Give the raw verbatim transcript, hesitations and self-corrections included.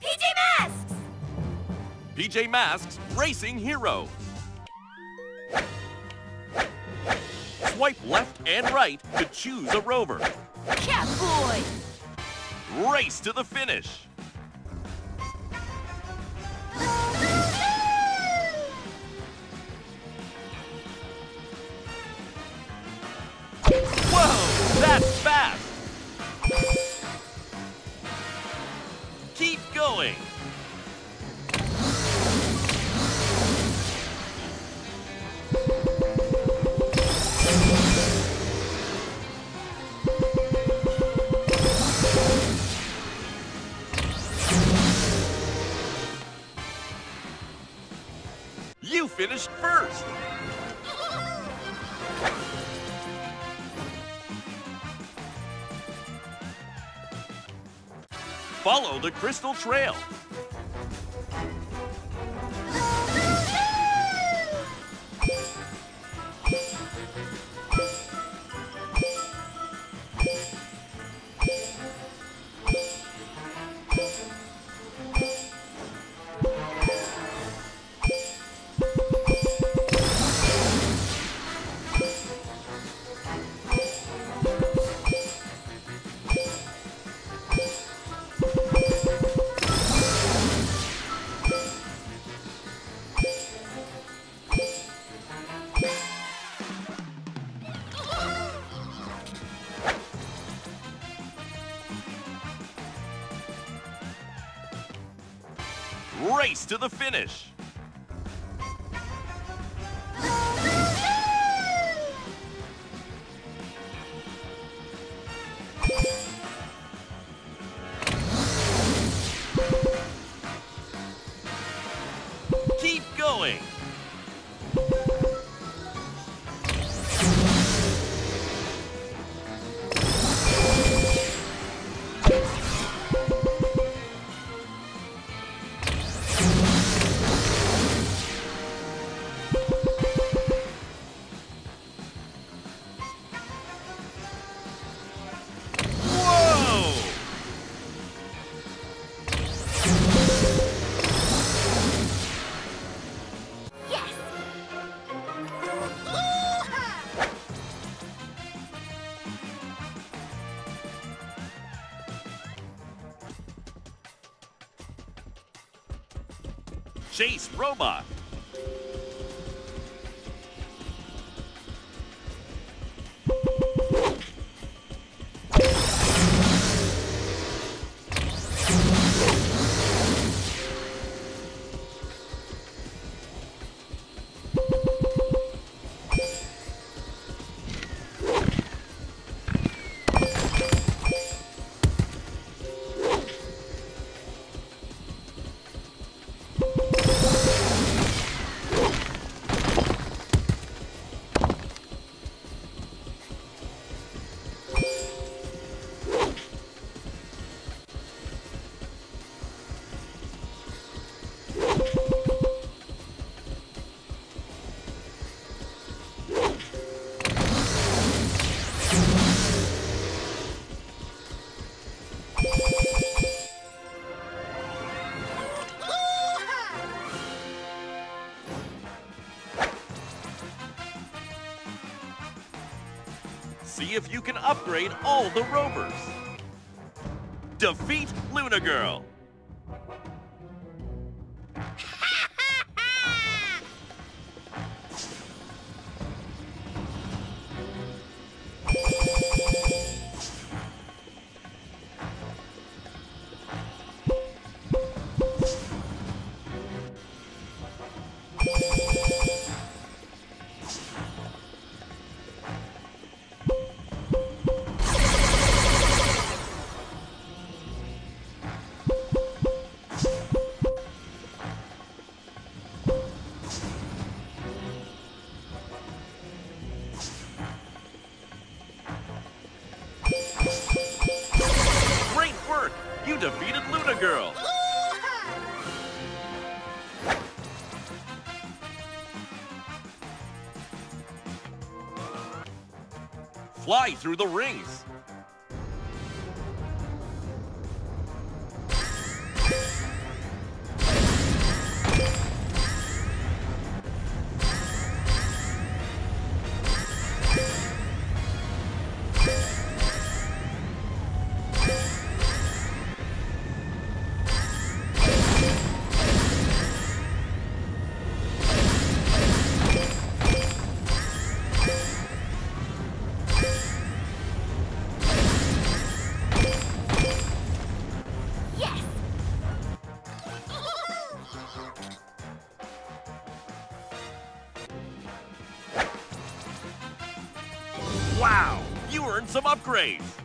J Masks! P J Masks Racing Heroes. Swipe left and right to choose a rover. Catboy! Race to the finish. Whoa, that's fast. Keep going. You finished first. Follow the Crystal Trail. Race to the finish. Keep going. Chase Robot. See if you can upgrade all the rovers. Defeat Luna Girl. Great work! You defeated Luna Girl! Fly through the rings. earn some upgrades.